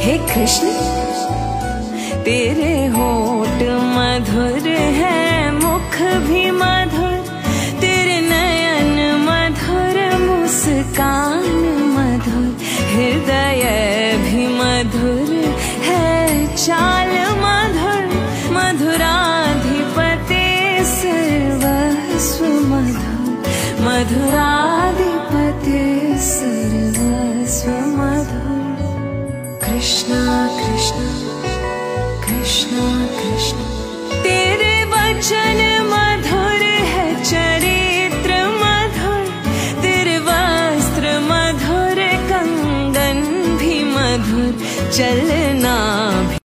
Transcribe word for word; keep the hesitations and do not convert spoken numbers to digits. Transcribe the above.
हे कृष्ण तेरे होठ मधुर है, मुख भी मधुर, तेरे नयन मधुर, मुस्कान मधुर, हृदय भी मधुर है, चाल मधुर, मधुराधिपते सर्वस्व मधुर, मधुराधिपते सर्वस्व मधुर। कृष्णा कृष्णा कृष्णा कृष्णा तेरे वचन मधुर है, चरित्र मधुर, तेरे वस्त्र मधुर, कंगन भी मधुर, चल